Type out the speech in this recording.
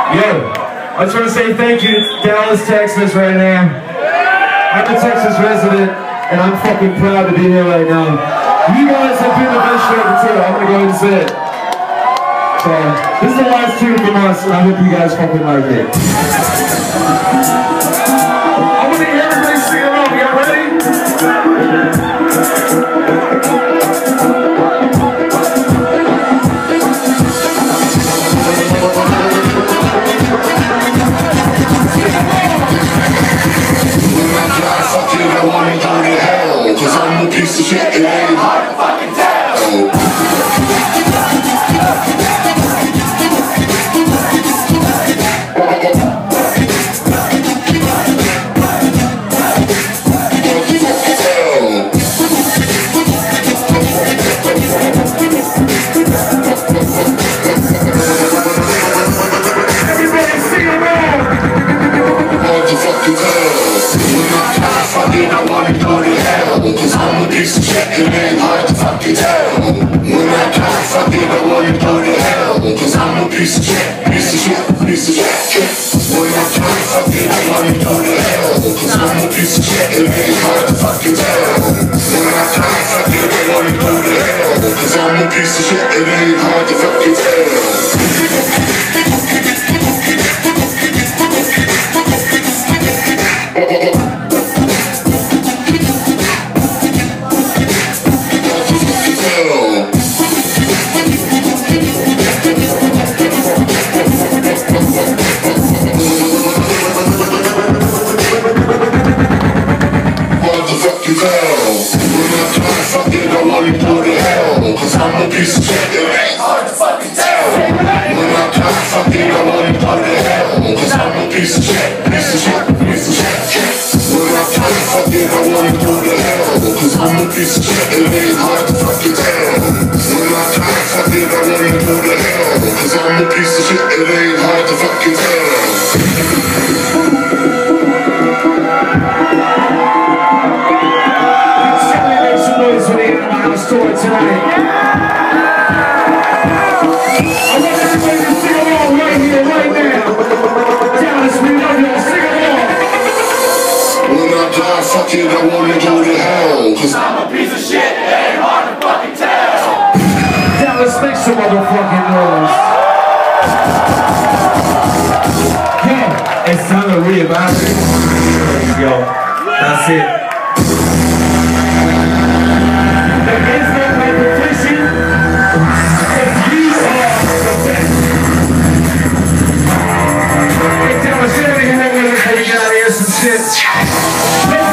Yo, I just want to say thank you to Dallas, Texas right now. I'm a Texas resident, and I'm fucking proud to be here right now. You guys have been the best show ever too. I'm gonna go ahead and say it. So, this is the last tune from us, and I hope you guys fucking like it. I want to hear everybody sing along. Y'all ready? I wanna go to hell, cause I'm a piece of shit, it ain't hard to fucking tell. Everybody sing along! Hard to fucking tell. I wanna go to hell, cause I'm a piece of shit, it ain't hard to fucking tell. When I die fucking, I wanna go to hell, cause I'm a piece of shit, piece of shit, piece of shit. When I die fucking, I wanna go to hell, cause I'm a piece of shit, it ain't hard to fucking tell. When I die fucking, I wanna go to hell, cause I'm a piece of shit, it ain't hard to fucking tell. Cause I'm a piece of shit, it ain't hard to fucking tell. When I die fucking, I wanna go to hell, cause I'm a piece of shit, piece of shit, piece of shit. When I die fucking, I wanna go to hell, cause I'm a piece of shit, it ain't hard to fucking tell. When I die fucking, I wanna go to hell, cause I'm a piece of shit, it ain't hard to fucking tell. Tonight. I want everybody to sing along right here, right now. Dallas, we love y'all, sing along. When I die, fuck it, I wanna go to hell, cause I'm a piece of shit, it ain't hard to fucking tell. Dallas, make some motherfucking noise. Yeah, it's time to reevaluate. There you go. That's it. Shit.